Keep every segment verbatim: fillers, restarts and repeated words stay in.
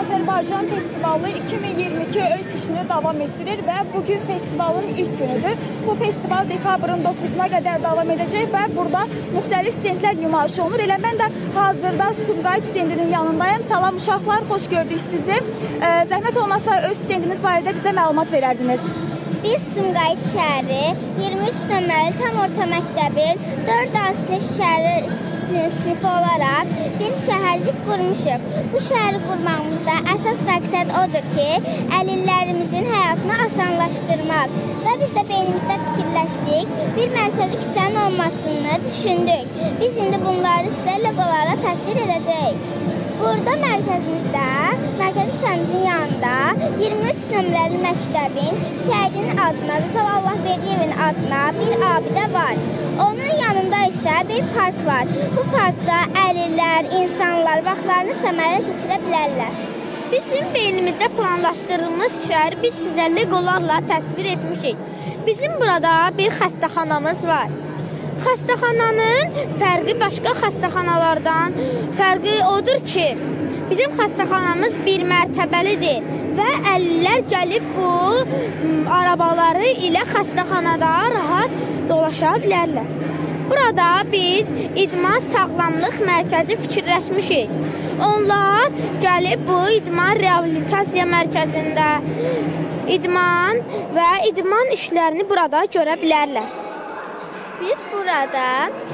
Azərbaycan Festivalı iki min iyirmi iki öz işini davam etdirir və bugün festivalın ilk günüdür. Bu festival dekabrın doqquzuna qədər davam edəcək və burada müxtəlif stendlər nümayiş olunur. Elə mən də hazırda Sumqayıt stendinin yanındayım. Salam uşaqlar, xoş gördük sizi. Ə, zəhmət olmasa öz stendiniz barədə bizə məlumat verərdiniz. Biz Sumqayıt şəhəri iyirmi üç nömrəli tam orta məktəbin dörd A sinif şəhəri sinifi olaraq bir şəhərlik qurmuşuq. Bu şəhəri qurmağımızda əsas məqsəd odur ki, əlillərimizin həyatını asanlaşdırmaq və biz də beynimizdə fikirləşdik, bir mərkəzi küçənin olmasını düşündük. Biz indi bunları sizə loqolarla təsvir edəcəyik. Burada mərkəzimizdə, mərkəzi küçəmizin yanında iyirmi üç nömrəli məktəbin şəhidin adına, Vüsal Allahverdiyevin adına bir abidə var. Onun yanında isə bir park var. Bu parkda əlillər, insanlar vaxtlarını səmərəli keçirə bilərlər. Bizim beynimizdə planlaşdırılmış şəhəri biz sizə leqolarla təsvir etmişik. Bizim burada bir xəstəxanamız var. Xəstəxananın fərqi başqa xəstəxanalardan fərqi odur ki, bizim xəstəxanamız bir mərtəbəlidir və əlillər gəlib bu arabaları ilə xəstəxanada rahat dolaşa bilərlər. Burada biz idman sağlamlıq mərkəzi fikirləşmişik. Onlar gəlib bu idman reabilitasiya mərkəzində idman və idman işlərini burada görə bilərlər. Biz burada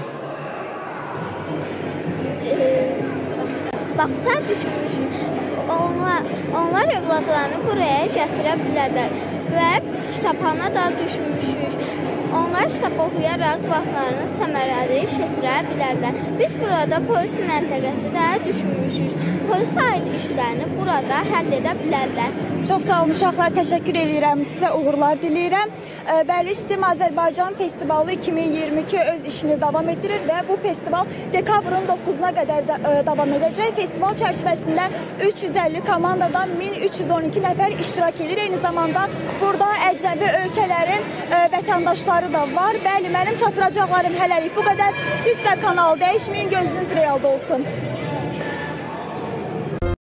e, baxsa düşünmüşük, onlar, onlar övladlarını buraya gətirə bilərlər və kitabxana da düşünmüşük. Onlar kitab oxuyaraq vaxtlarını səmərəli keçirə bilərlər. Biz burada polis məntəqəsi də düşünmüşük. Polis aid işlərini burada həll edə bilərlər. Çox sağ olun uşaqlar, təşəkkür edirəm, sizə uğurlar diləyirəm. Bəli, İSTİM Azərbaycan Festivalı iki min iyirmi iki öz işini davam etdirir və bu festival dekabrın doqquzuna qədər də, ə, davam edəcək. Festival çərçivəsində üç yüz əlli komandadan min üç yüz on iki nəfər iştirak edir. Eyni zamanda burada əcnəbi ölkələrin ə, vətəndaşları da var. Bəli, mənim çatdıracaqlarım hələlik bu qədər. Siz də kanalı dəyişməyin, gözünüz realda olsun.